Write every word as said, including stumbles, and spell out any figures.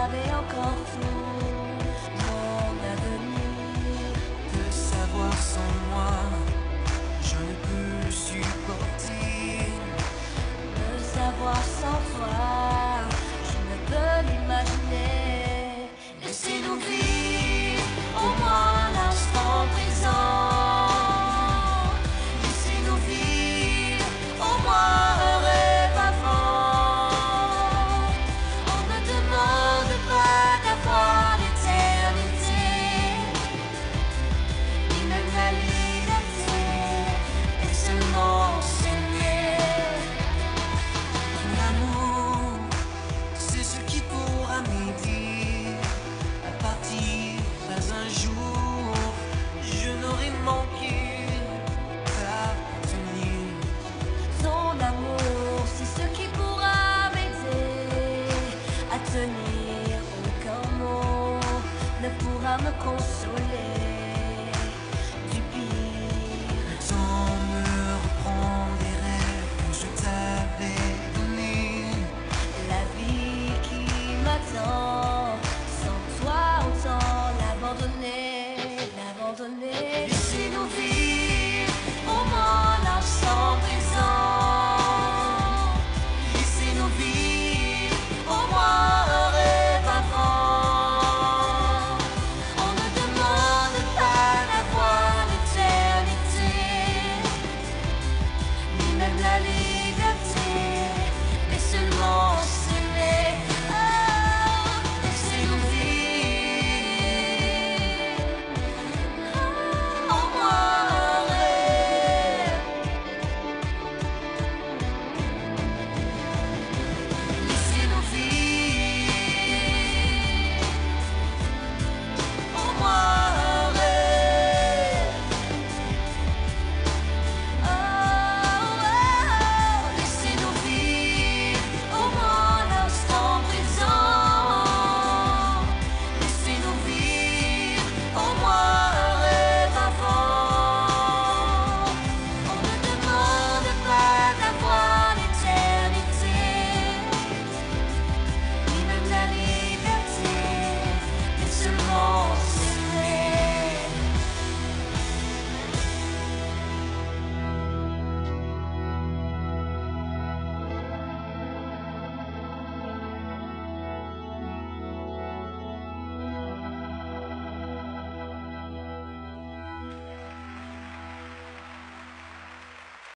savais encore tout mon avenir. De savoir sans moi, je ne peux le supporter. De savoir sans toi, je ne peux l'imaginer. Laissez-nous vivre au moins l'instant présent. Laissez-nous vivre au moins un rêve avant. On ne demande pas d'avoir l'éternité, ni même la liberté, et seulement s'aimer. L'amour, c'est ce qui pourra m'aider à partir. Pas un jour, je n'aurai manqué d'appartenir. Ton amour, c'est ce qui pourra m'aider à tenir. Aucun mot ne pourra me consoler du pire. Le temps me reprend des rêves que je t'avais donnés. La vie qui m'attend